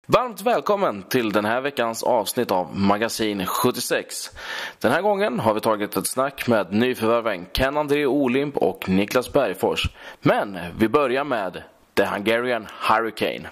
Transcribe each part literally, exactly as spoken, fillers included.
Varmt välkommen till den här veckans avsnitt av Magasin sjuttiosex. Den här gången har vi tagit ett snack med nyförvärven Ken-André Olimp och Niklas Bergfors. Men vi börjar med The Hungarian Hurricane.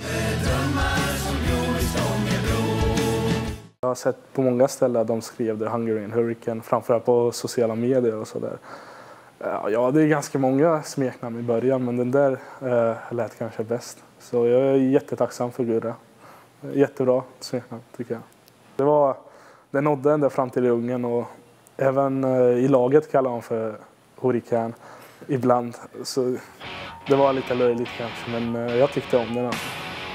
Jag har sett på många ställen att de skrev The Hungarian Hurricane, framförallt på sociala medier och sådär. Ja, det är ganska många smeknamn i början, men den där äh, lät kanske bäst. Så jag är jättetacksam för Gurra. Jättebra smeknamn tycker jag. Det var, det nådde ända fram till Ungern och även äh, i laget kallar de för Hurricane ibland. Så det var lite löjligt kanske, men äh, jag tyckte om den alltså.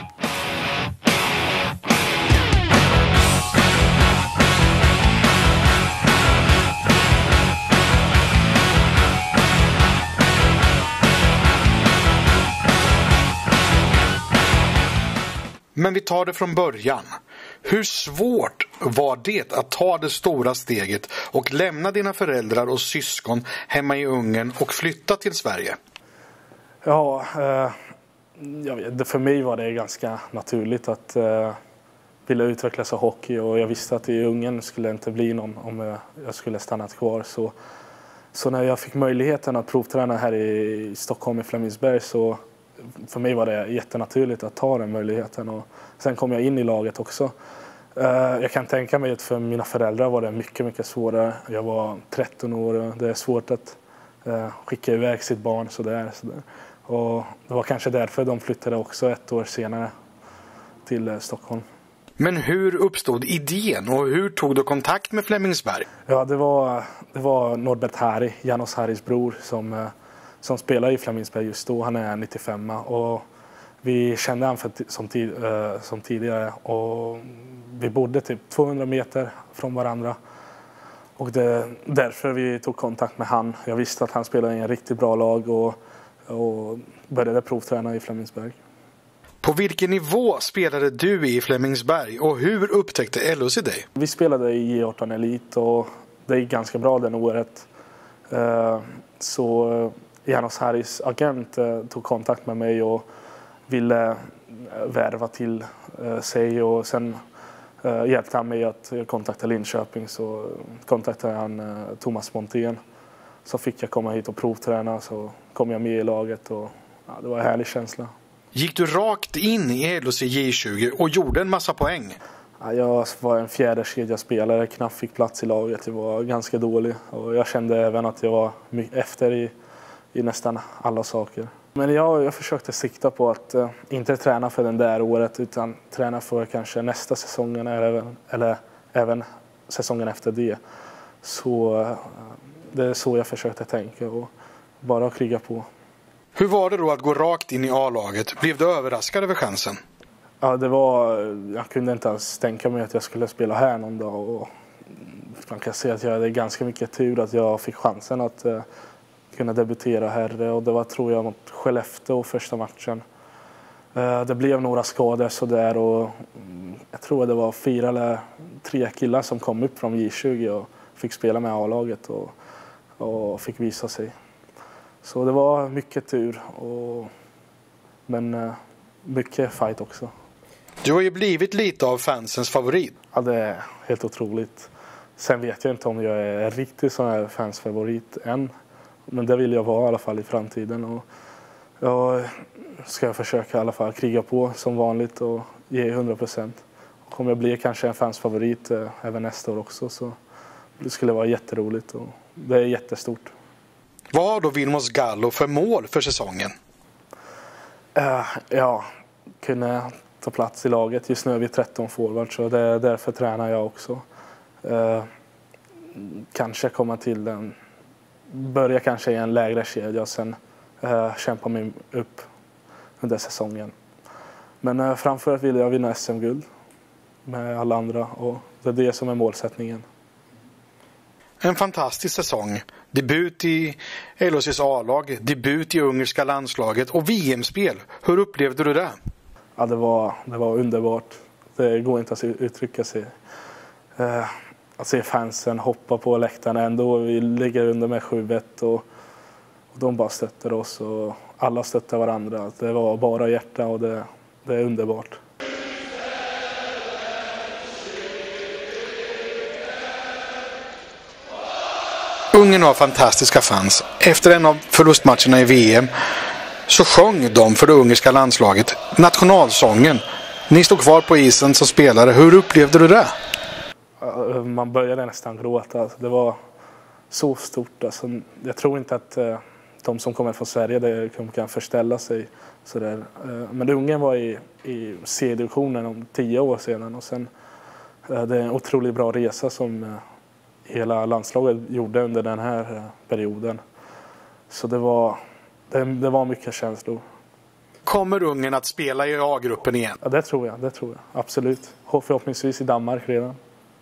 Men vi tar det från början. Hur svårt var det att ta det stora steget och lämna dina föräldrar och syskon hemma i Ungern och flytta till Sverige? Ja, eh, jag vet, för mig var det ganska naturligt att eh, vilja utvecklas av hockey. Och jag visste att i Ungern skulle det inte bli någon om jag, jag skulle stanna kvar. Så, så när jag fick möjligheten att provträna här i, i Stockholm i Flemingsberg så för mig var det jättenaturligt att ta den möjligheten och sen kom jag in i laget också. Jag kan tänka mig att för mina föräldrar var det mycket, mycket svårare. Jag var tretton år och det är svårt att skicka iväg sitt barn sådär. sådär. Och det var kanske därför de flyttade också ett år senare till Stockholm. Men hur uppstod idén och hur tog du kontakt med Flemingsberg? Ja, det var, det var Norbert Harry, Janos Harrys bror, som som spelar i Flemingsberg just då. Han är nittiofem och vi kände han för, som, tid, äh, som tidigare och vi bodde typ tvåhundra meter från varandra och det, därför vi tog kontakt med han. Jag visste att han spelade i en riktigt bra lag och, och började provträna i Flemingsberg. På vilken nivå spelade du i Flemingsberg och hur upptäckte L O C dig? Vi spelade i J arton Elite och det gick ganska bra den året. Uh, så Janos Harrys agent eh, tog kontakt med mig och ville eh, värva till eh, sig och sen eh, hjälpte han mig att kontakta Linköping, så kontaktade han eh, Thomas Montén. Så fick jag komma hit och provträna, så kom jag med i laget och ja, det var en härlig känsla. Gick du rakt in i L O C J tjugo och gjorde en massa poäng? Ja, jag var en fjärde kedja spelare, knappt fick plats i laget, jag var ganska dålig och jag kände även att jag var efter i i nästan alla saker. Men jag, jag försökte sikta på att uh, inte träna för den där året utan träna för kanske nästa säsongen eller, eller även säsongen efter det. Så uh, det är så jag försökte tänka och bara kriga på. Hur var det då att gå rakt in i A-laget? Blev du överraskad över chansen? Ja, det var, jag kunde inte ens tänka mig att jag skulle spela här någon dag. Och man kan säga att jag hade ganska mycket tur att jag fick chansen att uh, kunna debutera här och det var, tror jag, mot Skellefteå första matchen. Det blev några skador så där och jag tror att det var fyra eller tre killar som kom upp från J tjugo och fick spela med A-laget och, och fick visa sig. Så det var mycket tur och, men mycket fight också. Du har ju blivit lite av fansens favorit. Ja, det är helt otroligt. Sen vet jag inte om jag är riktigt sån här fans favorit än. Men det vill jag vara i alla fall i framtiden och jag ska försöka i alla fall kriga på som vanligt och ge hundra procent. Om jag blir kanske en fans favorit eh, även nästa år också så det skulle vara jätteroligt och det är jättestort. Vad har då Vilmos Gallo för mål för säsongen? Uh, ja, kunna ta plats i laget. Just nu är vi tretton forward så det är därför tränar jag också. Uh, kanske komma till den börja kanske i en lägre kedja och sen uh, kämpa mig upp under säsongen. Men uh, framförallt vill jag vinna S M-guld med alla andra och det är det som är målsättningen. En fantastisk säsong. Debut i L O C:s A-lag, debut i ungerska landslaget och V M-spel. Hur upplevde du det? Ja, det var, det var underbart. Det går inte att uttrycka sig. Uh, Att se fansen hoppa på läktaren ändå. Vi ligger under med sju ett och, och de bara stöttar oss och alla stöttar varandra. Det var bara hjärta och det, det är underbart. Ungern har fantastiska fans. Efter en av förlustmatcherna i V M så sjöng de för det ungerska landslaget nationalsången. Ni stod kvar på isen som spelare. Hur upplevde du det? Man började nästan gråta. Alltså, det var så stort. Alltså, jag tror inte att uh, de som kommer från Sverige det kan förställa sig. Sådär. Uh, men Ungern var i, i C-divisionen om tio år sedan. Och sen, uh, det är en otroligt bra resa som uh, hela landslaget gjorde under den här uh, perioden. Så det var, det, det var mycket känslor. Kommer Ungern att spela i A-gruppen igen? Ja, det tror jag. Det tror jag. Absolut. Förhoppningsvis i Danmark redan.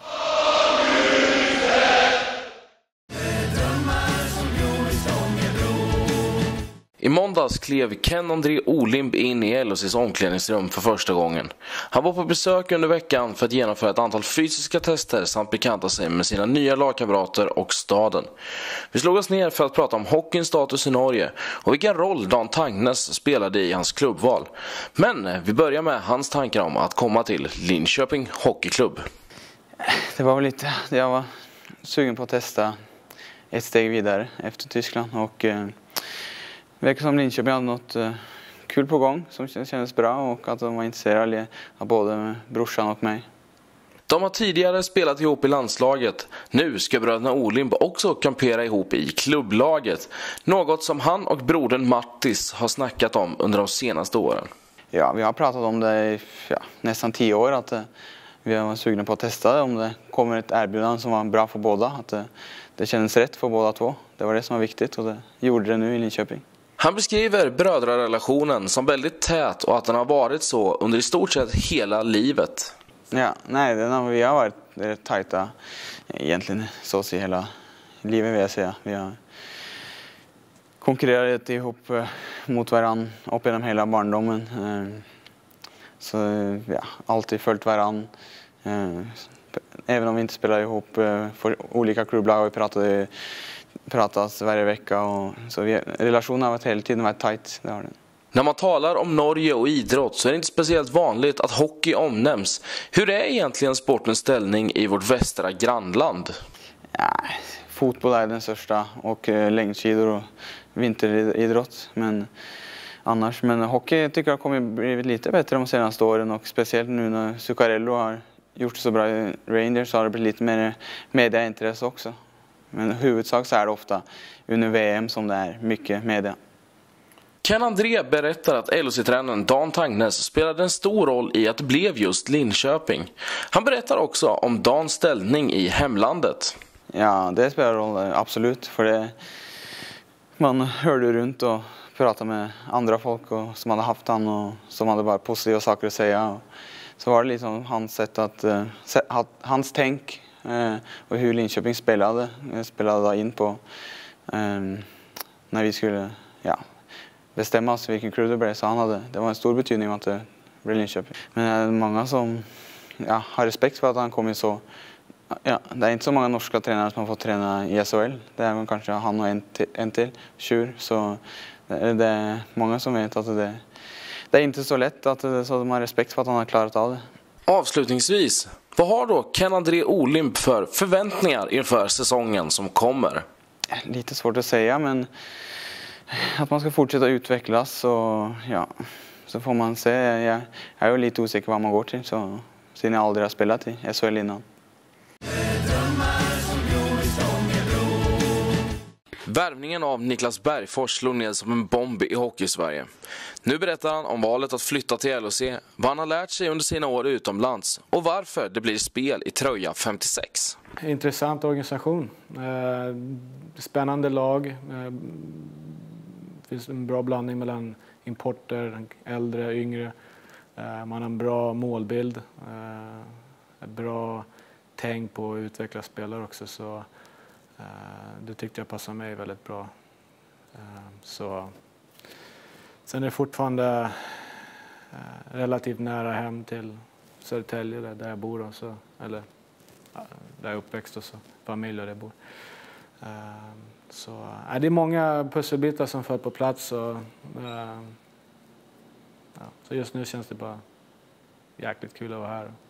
I måndags klev Ken-André Olimb in i L H C:s omklädningsrum för första gången. Han var på besök under veckan för att genomföra ett antal fysiska tester samt bekanta sig med sina nya lagkamrater och staden. Vi slog oss ner för att prata om hockeyns status i Norge och vilken roll Dan Tangnes spelade i hans klubbval. Men vi börjar med hans tankar om att komma till Linköping Hockeyklubb. Det var väl lite, jag var sugen på att testa ett steg vidare efter Tyskland och eh, det verkar som Linköping hade något uh, kul på gång som kändes bra och att de var intresserade av både brorsan och mig. De har tidigare spelat ihop i landslaget. Nu ska bröderna Olimb också kampera ihop i klubblaget. Något som han och brodern Mattis har snackat om under de senaste åren. Ja, vi har pratat om det i ja, nästan tio år. Att uh, vi var sugna på att testa det om det kommer ett erbjudande som var bra för båda. Att uh, det kändes rätt för båda två. Det var det som var viktigt och det gjorde det nu i Linköping. Han beskriver brödrarelationen som väldigt tät och att den har varit så under i stort sett hela livet. Ja, nej, den har, vi har varit rätt tajta egentligen så att säga hela livet vill jag säga. Vi har konkurrerat ihop mot varandra upp genom hela barndomen. Så ja, alltid följt varandra. Även om vi inte spelar ihop för olika klubblag har vi pratat pratas varje vecka och så vi, relationen har varit hela tiden varit tajt. Det har den. När man talar om Norge och idrott så är det inte speciellt vanligt att hockey omnämns. Hur är egentligen sportens ställning i vårt västra grannland? Ja, fotboll är den största och eh, längdskidor och vinteridrott. Men annars, men hockey tycker jag har kommit blivit lite bättre de senaste åren och speciellt nu när Zuccarello har gjort så bra i Rangers så har det blivit lite mer mediaintresse också. Men huvudsak så är det ofta under V M som det är mycket media. Ken-André berättar att L H C-tränaren Dan Tangnes spelade en stor roll i att det blev just Linköping. Han berättar också om Dans ställning i hemlandet. Ja, det spelar roll, absolut. För det, man hörde runt och pratade med andra folk och, som hade haft han och som hade bara positiva saker att säga. Och så var det liksom hans sätt att, hans tänk och hur Linköping spelade, spelade in på um, när vi skulle ja, bestämma oss vilken klubb det blev. Så han hade, det var en stor betydning att det blev Linköping. Men det är många som ja, har respekt för att han kom in så. Ja, det är inte så många norska tränare som har fått träna i S H L. Det är kanske han och en till, en till Tjur. Så det, det är många som vet att det, det är inte så lätt att det, så de har respekt för att han har klarat av det. Avslutningsvis, vad har då Ken-André Olimb för förväntningar inför säsongen som kommer? Lite svårt att säga, men att man ska fortsätta utvecklas och ja, så får man se. Jag är ju lite osäker vad man går till så sen jag aldrig har spelat i S H L innan. Värvningen av Niklas Bergfors slog ned som en bomb i Hockey-Sverige. Nu berättar han om valet att flytta till L H C, vad han har lärt sig under sina år utomlands och varför det blir spel i tröja femtiosex. Intressant organisation. Spännande lag. Det finns en bra blandning mellan importer, äldre, yngre. Man har en bra målbild. Ett bra tänk på att utveckla spelare också. Så det tyckte jag passade mig väldigt bra. Så sen är det fortfarande relativt nära hem till Södertälje där jag bor också, eller där jag är uppväxt och så familj där jag bor. Så är det är många pusselbitar som föll på plats och ja, så just nu känns det bara jäkligt kul att vara här.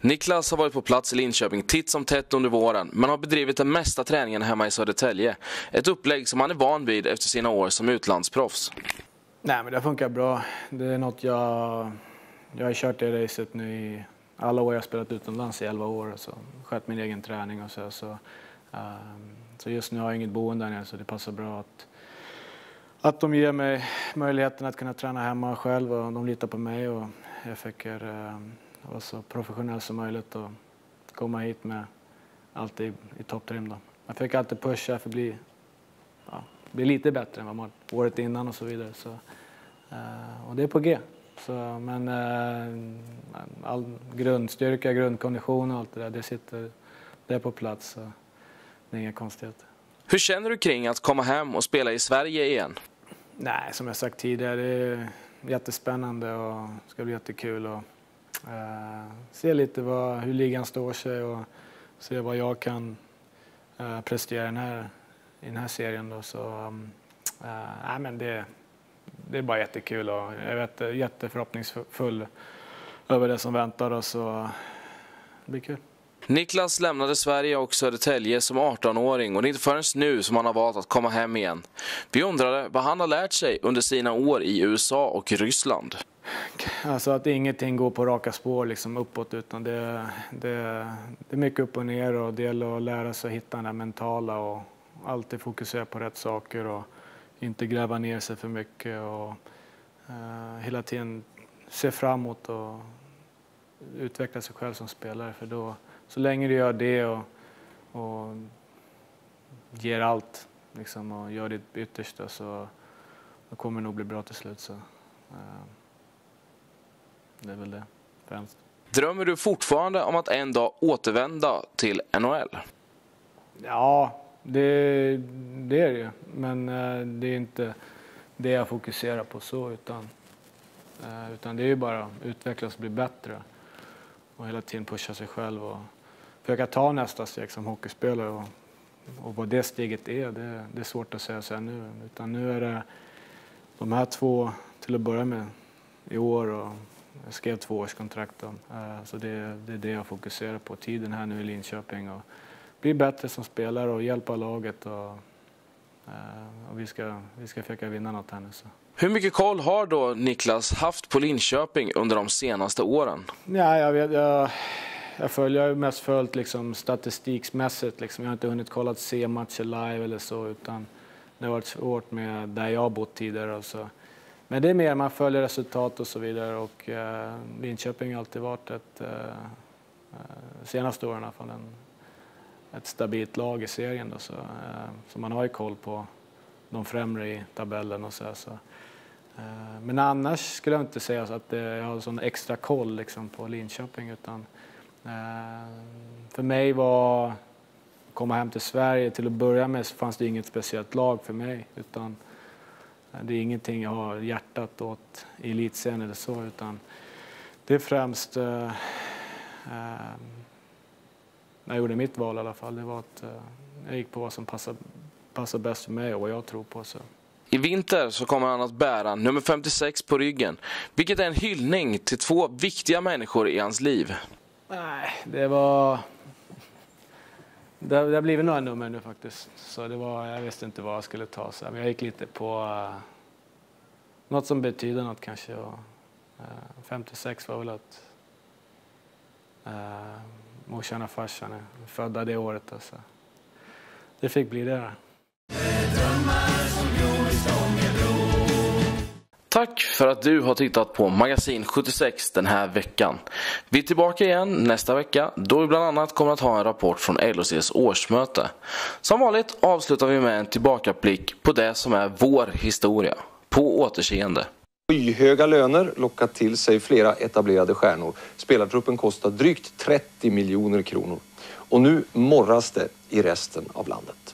Niklas har varit på plats i Linköping titt som tätt under våren, men har bedrivit den mesta träningen hemma i Södertälje. Ett upplägg som han är van vid efter sina år som utlandsproffs. Nej, men det funkar bra. Det är något jag... Jag har kört det racet nu i alla år. Jag har spelat utomlands i elva år. Så skött min egen träning och så. Så, um, så just nu har jag inget boende där nere, så det passar bra att, att de ger mig möjligheten att kunna träna hemma själv. Och de litar på mig och jag försöker um, vara så professionell som möjligt och komma hit med allt i, i topptrim då. Jag försöker alltid pusha för att bli, ja, bli lite bättre än vad man året innan och så vidare. Så, uh, och det är på G. Så, men uh, all grundstyrka, grundkondition och allt det där, det sitter det är på plats. Så det är inga konstigheter. Hur känner du kring att komma hem och spela i Sverige igen? Nej, som jag sagt tidigare, det är jättespännande och ska bli jättekul. Och, uh, se lite vad, hur ligan står sig och se vad jag kan uh, prestera i den här, i den här serien. Då. Så, um, uh, nej, men det, det är bara jättekul och jag är jätteförhoppningsfull över det som väntar oss. Så det blir kul. Niklas lämnade Sverige och Södertälje som arton-åring och det är inte förrän nu som han har valt att komma hem igen. Vi undrade vad han har lärt sig under sina år i U S A och Ryssland. Alltså att ingenting går på raka spår liksom uppåt, utan det, det, det är mycket upp och ner och det gäller att lära sig att hitta den där mentala och alltid fokusera på rätt saker och inte gräva ner sig för mycket och uh, hela tiden se framåt och utveckla sig själv som spelare, för då så länge du gör det och, och ger allt liksom, och gör ditt yttersta, så då kommer det nog bli bra till slut. Så, uh, det är väl det främst. Drömmer du fortfarande om att en dag återvända till N H L? Ja, det, det är det ju. Men uh, det är inte det jag fokuserar på så, utan, uh, utan det är ju bara att utvecklas och bli bättre. Och hela tiden pusha sig själv och försöka ta nästa steg som hockeyspelare. Och, och vad det steget är, det, det är svårt att säga så här nu. Utan nu är det de här två till att börja med i år, och jag skrev två års kontrakt. Uh, så det, det är det jag fokuserar på. Tiden här nu i Linköping och bli bättre som spelare och hjälpa laget. Och, uh, och vi, ska, vi ska försöka vinna något här nu. Så. Hur mycket koll har då Niklas haft på Linköping under de senaste åren? Ja, jag vet, jag, jag följer ju mest följt liksom statistiksmässigt. Liksom. Jag har inte hunnit kolla se matcher live eller så, utan det har varit svårt med där jag har bott tidigare. Och så. Men det är mer man följer resultat och så vidare, och eh, Linköping har alltid varit ett, eh, senaste åren i alla fall, en, ett stabilt lag i serien. Då, så, eh, så man har ju koll på de främre i tabellen och så. Här, så. Eh, men annars skulle jag inte säga så att eh, jag har sån extra koll liksom, på Linköping, utan eh, för mig var att komma hem till Sverige till att börja med, så fanns det inget speciellt lag för mig, utan det är ingenting jag har hjärtat åt i elitserien eller så, utan det är främst eh, eh, när jag gjorde mitt val i alla fall, det var att eh, jag gick på vad som passar, passar bäst för mig och vad jag tror på. Så. I vinter så kommer han att bära nummer femtiosex på ryggen, vilket är en hyllning till två viktiga människor i hans liv. Nej, det var... Det har blivit några nummer nu faktiskt. Så det var, jag visste inte vad jag skulle ta. Så jag gick lite på uh, något som betyder något kanske. Och, uh, femtiosex var väl att uh, morsan och farsan är födda det året. Alltså. Det fick bli det. Tack för att du har tittat på Magasin sjuttiosex den här veckan. Vi är tillbaka igen nästa vecka, då vi bland annat kommer att ha en rapport från L H C:s årsmöte. Som vanligt avslutar vi med en tillbakablick på det som är vår historia. På återseende. Skyhöga löner lockat till sig flera etablerade stjärnor. Spelartruppen kostar drygt trettio miljoner kronor. Och nu morras det i resten av landet.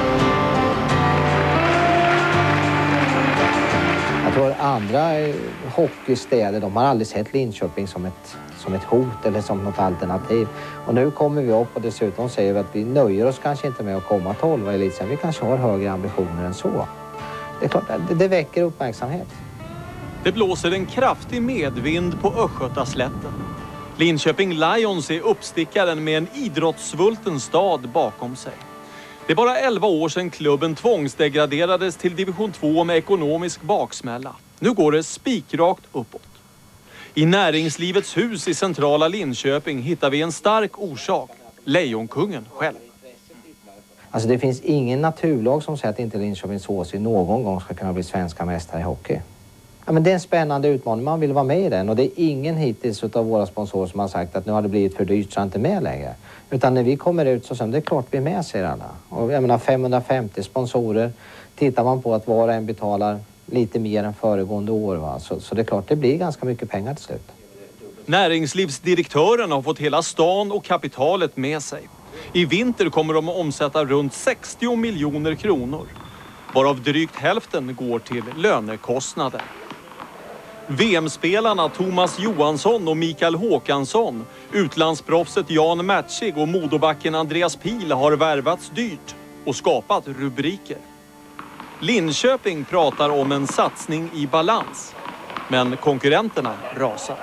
Jag tror andra hockeystäder, de har aldrig sett Linköping som ett, som ett hot eller som något alternativ. Och nu kommer vi upp och dessutom säger vi att vi nöjer oss kanske inte med att komma tolva i elitserien. Vi kanske har högre ambitioner än så. Det är klart, det, det väcker uppmärksamhet. Det blåser en kraftig medvind på Östgötaslätten. Linköping Lions är uppstickaren med en idrottssvulten stad bakom sig. Det är bara elva år sedan klubben tvångsdegraderades till division två med ekonomisk baksmälla. Nu går det spikrakt uppåt. I näringslivets hus i centrala Linköping hittar vi en stark orsak. Lejonkungen själv. Alltså det finns ingen naturlag som säger att inte Linköpings H C någon gång ska kunna bli svenska mästare i hockey. Ja, men det är en spännande utmaning, man vill vara med i den. Och det är ingen hittills av våra sponsorer som har sagt att nu har det blivit för dyrt så är inte med längre. Utan när vi kommer ut så säger det är klart vi är med, säger alla. Och jag menar femhundrafemtio sponsorer. Tittar man på att var och en betalar lite mer än föregående år, va? Så, så det är klart det blir ganska mycket pengar till slut. Näringslivsdirektören har fått hela stan och kapitalet med sig. I vinter kommer de att omsätta runt sextio miljoner kronor. Varav drygt hälften går till lönekostnader. V M-spelarna Thomas Johansson och Mikael Håkansson, utlandsproffset Jan Matchig och modobacken Andreas Pil har värvats dyrt och skapat rubriker. Linköping pratar om en satsning i balans, men konkurrenterna rasar.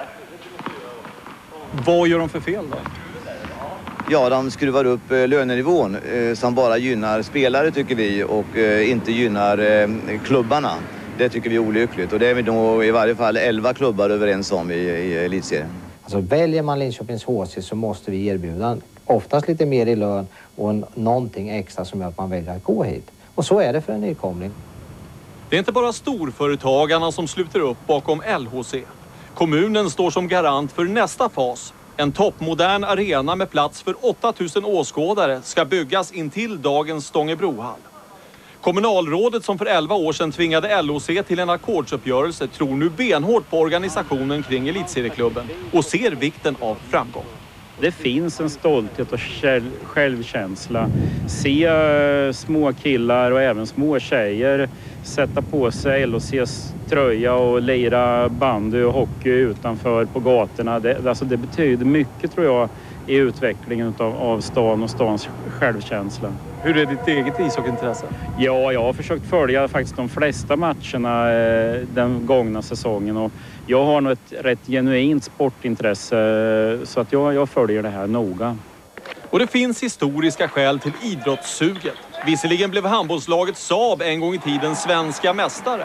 Vad gör de för fel då? Ja, de skruvar upp eh, lönenivån eh, som bara gynnar spelare tycker vi och eh, inte gynnar eh, klubbarna. Det tycker vi är olyckligt och det är vi nog i varje fall elva klubbar överens om i, i elitserien. Alltså väljer man Linköpings H C så måste vi erbjuda oftast lite mer i lön och en, någonting extra som gör att man väljer att gå hit. Och så är det för en nykomling. Det är inte bara storföretagarna som sluter upp bakom L H C. Kommunen står som garant för nästa fas. En toppmodern arena med plats för åtta tusen åskådare ska byggas intill dagens Stångebrohall. Kommunalrådet som för elva år sedan tvingade L O C till en ackordsuppgörelse tror nu benhårt på organisationen kring elitserieklubben och ser vikten av framgång. Det finns en stolthet och självkänsla. Se uh, små killar och även små tjejer sätta på sig L O C:s tröja och lira bandy och hockey utanför på gatorna. Det, alltså det betyder mycket tror jag i utvecklingen av, av stan och stans självkänsla. Hur är ditt eget ishockeyintresse? Ja, jag har försökt följa faktiskt de flesta matcherna eh, den gångna säsongen och jag har nog ett rätt genuint sportintresse så att jag, jag följer det här noga. Och det finns historiska skäl till idrottssuget. Visserligen blev handbollslaget Saab en gång i tiden svenska mästare.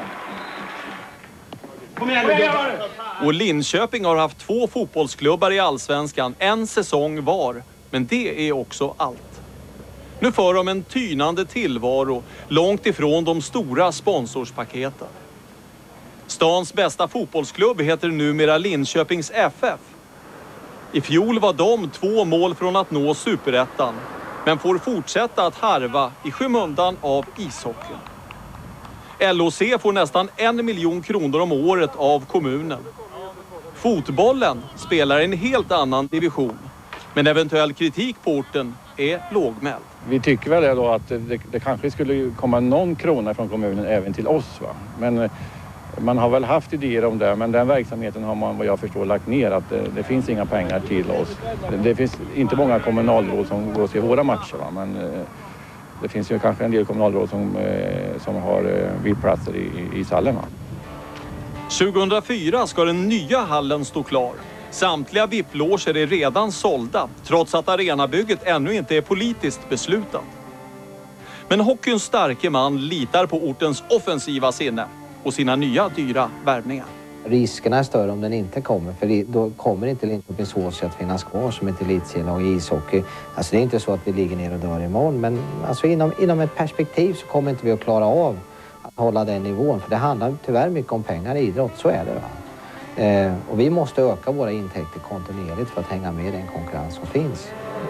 Och Linköping har haft två fotbollsklubbar i Allsvenskan en säsong var. Men det är också allt. Nu för de en tynande tillvaro långt ifrån de stora sponsorspaketen. Stans bästa fotbollsklubb heter numera Linköpings F F. I fjol var de två mål från att nå superettan, men får fortsätta att harva i skymundan av ishockeyn. L O C får nästan en miljon kronor om året av kommunen. Fotbollen spelar en helt annan division, men eventuell kritik på orten är lågmäld. Vi tycker väl då att det, det kanske skulle komma någon krona från kommunen även till oss, va? Men man har väl haft idéer om det, men den verksamheten har man vad jag förstår lagt ner, att det, det finns inga pengar till oss. Det, det finns inte många kommunalråd som går och ser våra matcher, va? Men det finns ju kanske en del kommunalråd som, som har vildplatser i, i Sallen. tjugohundrafyra ska den nya hallen stå klar. Samtliga V I P-loger är redan sålda, trots att arenabygget ännu inte är politiskt beslutat. Men hockeyns starke man litar på ortens offensiva sinne och sina nya dyra värvningar. Riskerna är större om den inte kommer, för då kommer inte Linköpings H C att finnas kvar som ett elitserielag i ishockey. Alltså det är inte så att vi ligger ner och dör imorgon, men alltså inom, inom ett perspektiv så kommer inte vi att klara av att hålla den nivån, för det handlar tyvärr mycket om pengar i idrott, så är det, va? Eh, och vi måste öka våra intäkter kontinuerligt för att hänga med i den konkurrens som finns.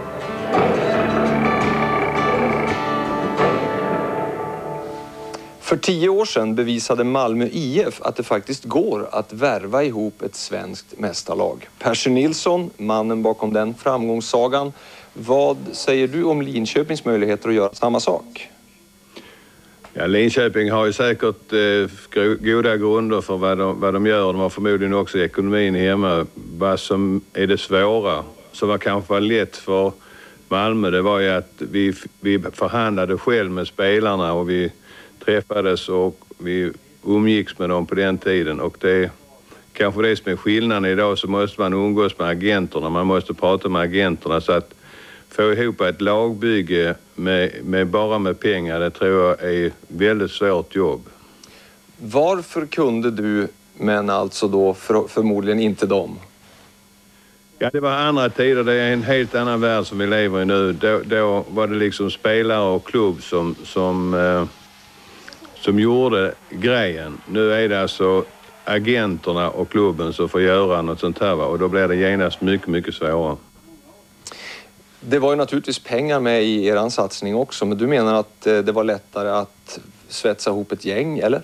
För tio år sedan bevisade Malmö I F att det faktiskt går att värva ihop ett svenskt mästarlag. Percy Nilsson, mannen bakom den framgångssagan. Vad säger du om Linköpings möjligheter att göra samma sak? Ja, Linköping har ju säkert eh, goda grunder för vad de, vad de gör. De har förmodligen också ekonomin hemma. Vad som är det svåra, som var kanske var lätt för Malmö, det var ju att vi, vi förhandlade själv med spelarna och vi träffades och vi umgicks med dem på den tiden. Och det kanske det som är skillnaden idag, så måste man umgås med agenterna. Man måste prata med agenterna, så att få ihop ett lagbygge med, med bara med pengar, det tror jag är väldigt svårt jobb. Varför kunde du, men alltså då för, förmodligen inte dem? Ja, det var andra tider. Det är en helt annan värld som vi lever i nu. Då, då var det liksom spelare och klubb som, som, eh, som gjorde grejen. Nu är det alltså agenterna och klubben som får göra något sånt här. Va? Och då blir det genast mycket, mycket svårare. Det var ju naturligtvis pengar med i er satsning också, men du menar att det var lättare att svetsa ihop ett gäng, eller?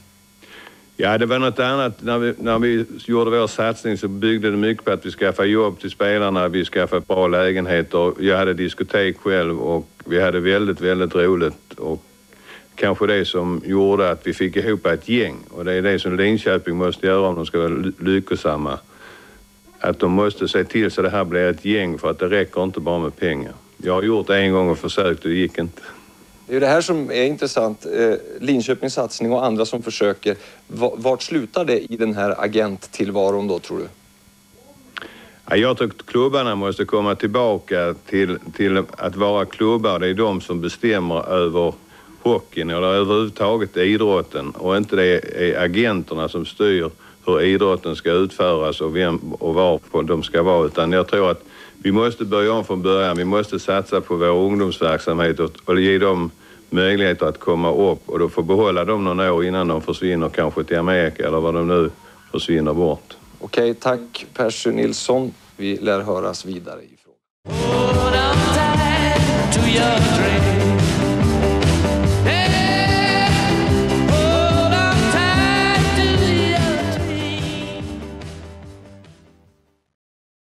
Ja, det var något annat. När vi, när vi gjorde vår satsning så byggde det mycket på att vi skaffade jobb till spelarna, vi skaffade bra lägenheter. Jag hade diskotek själv och vi hade väldigt, väldigt roligt. Och kanske det som gjorde att vi fick ihop ett gäng. Och det är det som Linköping måste göra om de ska vara lyckosamma. Att de måste se till så det här blir ett gäng, för att det räcker inte bara med pengar. Jag har gjort det en gång och försökt och det gick inte. Det är ju det här som är intressant. Linköpings satsning och andra som försöker. Vart slutar det i den här agenttillvaron då, tror du? Ja, jag tror att klubbarna måste komma tillbaka till, till att vara klubbar. Det är de som bestämmer över hockeyn eller överhuvudtaget idrotten. Och inte det är agenterna som styr hur idrotten ska utföras och vem och var de ska vara. Utan jag tror att vi måste börja om från början. Vi måste satsa på vår ungdomsverksamhet och, och ge dem möjligheter att komma upp. Och då få behålla dem några år innan de försvinner kanske till Amerika eller vad de nu försvinner bort. Okej, tack Percy Nilsson. Vi lär höras vidare i frågan.